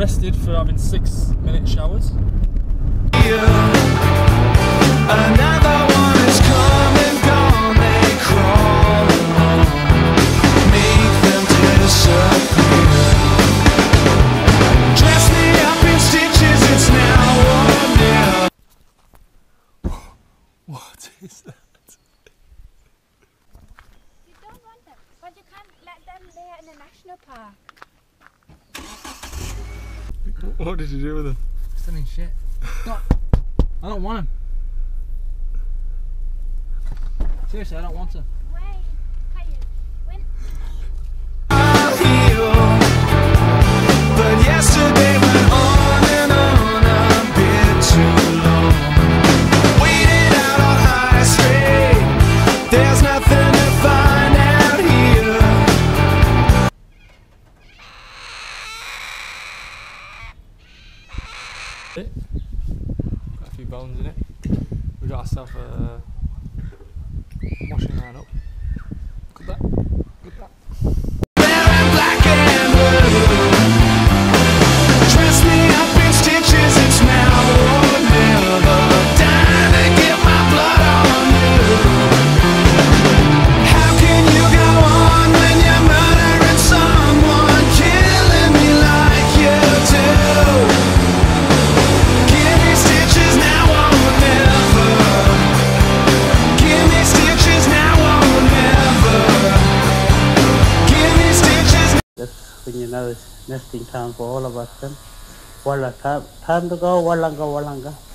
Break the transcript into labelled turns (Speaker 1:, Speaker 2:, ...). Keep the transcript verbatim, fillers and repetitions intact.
Speaker 1: arrested for having six minute showers.
Speaker 2: Another one is come and gone, they crawl along, make them disappear. Dress me up in stitches, it's now or never.
Speaker 1: What is that?
Speaker 3: You don't want them, but you can't let them there in the national park.
Speaker 1: What did you do with them?
Speaker 4: Stunning shit. Don't, I don't want him. Seriously, I don't want him.
Speaker 3: Wait, can you win?
Speaker 2: I'll heal. But yesterday went on and on a bit too long. Waited out on high street. There's nothing to find out here.
Speaker 1: Got a few bones in it. We got ourselves a washing line up. Look at that. Look at that.
Speaker 2: Wearing black and blue. Dress me up in stitches, it's now or never. Dying to get my blood on you. How can you go on when you're murdering someone, killing me like you do? Give me stitches now or never. Give me stitches now or never. Give me stitches.
Speaker 5: That's when you know it's nesting time for all of us then. Walla time, time to go, wallanga, wallanga.